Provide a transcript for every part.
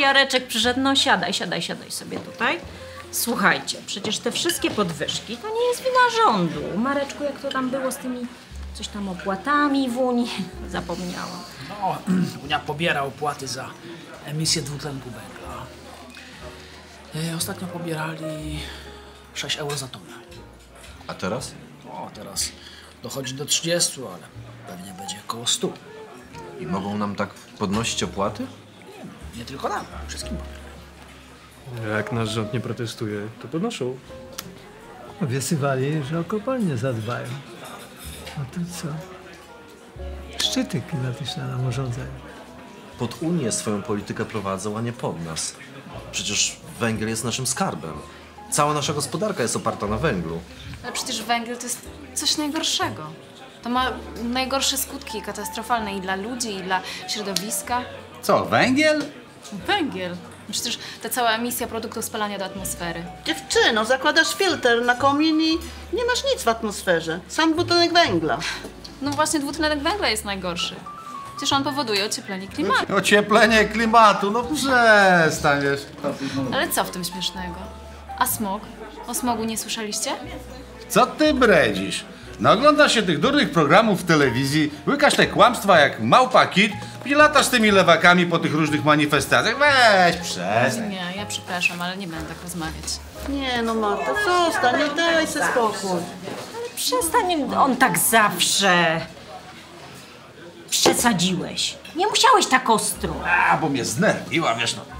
Jareczek przyszedł. No siadaj sobie tutaj. Słuchajcie, przecież te wszystkie podwyżki to nie jest wina rządu. Mareczku, jak to tam było z tymi coś tam opłatami w Unii? Zapomniałam. No, Unia pobiera opłaty za emisję dwutlenku węgla. Ostatnio pobierali 6 euro za tonę. A teraz? O, teraz dochodzi do 30, ale pewnie będzie około 100. I mogą nam tak podnosić opłaty? Nie tylko nam, wszystkim. Jak nasz rząd nie protestuje, to podnoszą. Obiecywali, że o kopalnię zadbają. No to co? Szczyty klimatyczne nam urządzają. Pod Unię swoją politykę prowadzą, a nie pod nas. Przecież węgiel jest naszym skarbem. Cała nasza gospodarka jest oparta na węglu. Ale przecież węgiel to jest coś najgorszego. To ma najgorsze skutki katastrofalne i dla ludzi, i dla środowiska. Co, węgiel? Węgiel. Przecież ta cała emisja produktów spalania do atmosfery. Dziewczyno, zakładasz filtr na komin i nie masz nic w atmosferze. Sam dwutlenek węgla. No właśnie dwutlenek węgla jest najgorszy. Przecież on powoduje ocieplenie klimatu. Ocieplenie klimatu, no przestań, wiesz. Ale co w tym śmiesznego? A smog? O smogu nie słyszeliście? Co ty bredzisz? No oglądasz się tych durnych programów w telewizji, łykasz te kłamstwa jak małpa kit i latasz z tymi lewakami po tych różnych manifestacjach. Weź, przestań. Nie, ja przepraszam, ale nie będę tak rozmawiać. Nie no, Marta, zostań, nie daj sobie spokój. Przestań, on tak zawsze. Przesadziłeś. Nie musiałeś tak ostro. A, bo mnie znerwiła, wiesz no.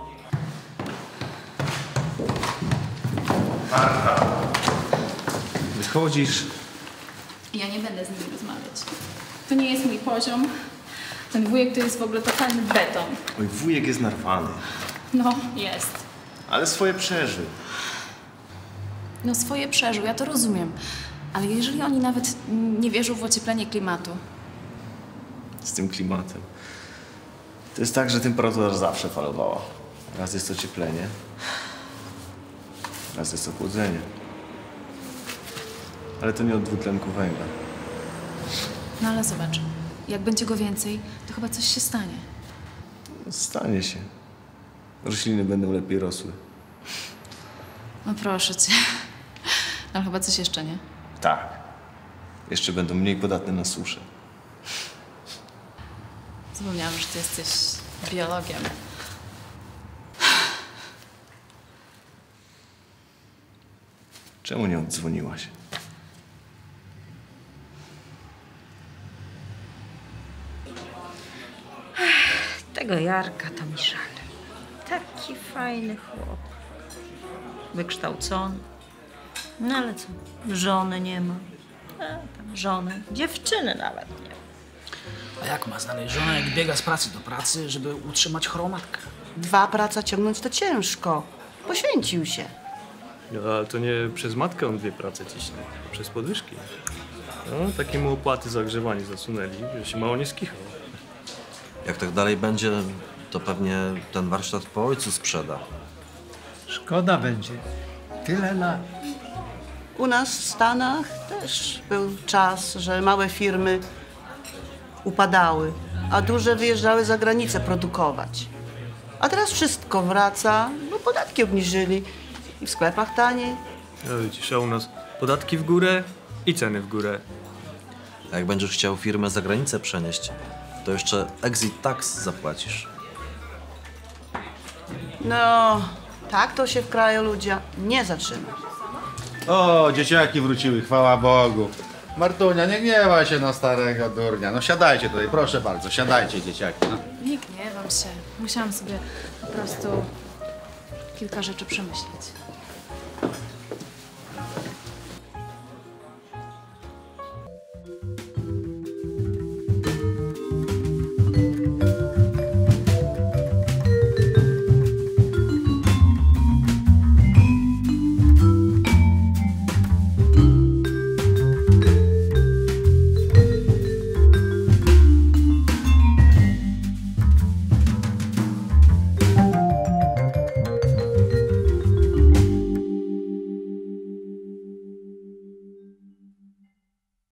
Wychodzisz. Ja nie będę z nimi rozmawiać. To nie jest mój poziom. Ten wujek to jest w ogóle totalny beton. Oj, wujek jest narwany, No, jest. ale swoje przeżył. No swoje przeżył, ja to rozumiem. Ale jeżeli oni nawet nie wierzą w ocieplenie klimatu, Z tym klimatem. To jest tak, że temperatura zawsze falowała. Raz jest ocieplenie, raz jest ochłodzenie. Ale to nie od dwutlenku węgla. no ale zobacz, jak będzie go więcej, to chyba coś się stanie. Stanie się. Rośliny będą lepiej rosły. No proszę cię. No chyba coś jeszcze, nie? Tak. Jeszcze będą mniej podatne na suszę. Zapomniałam, że ty jesteś biologiem. Czemu nie oddzwoniłaś? Tego Jarka to mi żal. Taki fajny chłop. Wykształcony. No ale co? Żony nie ma. Tam żony. Dziewczyny nawet nie ma. A jak ma znaleźć żonę, jak biega z pracy do pracy, żeby utrzymać chorą matkę? 2 praca ciągnąć to ciężko. Poświęcił się. No, ale to nie przez matkę on 2 prace ciśnie, przez podwyżki. No, takie mu opłaty za ogrzewanie zasunęli, że się mało nie skichał. Jak tak dalej będzie, to pewnie ten warsztat po ojcu sprzeda. Szkoda będzie. Tyle lat. U nas w Stanach też był czas, że małe firmy upadały, a duże wyjeżdżały za granicę produkować. A teraz wszystko wraca, no podatki obniżyli i w sklepach taniej. Ja widzisz, a u nas podatki w górę i ceny w górę. A jak będziesz chciał firmę za granicę przenieść, to jeszcze exit tax zapłacisz. No, tak to się w kraju ludzie nie zaczyna. O, dzieciaki wróciły, chwała Bogu. Martunia, nie gniewaj się na starego durnia. No siadajcie tutaj, proszę bardzo, siadajcie dzieciaki. No. Nie gniewam się. Musiałam sobie po prostu kilka rzeczy przemyśleć.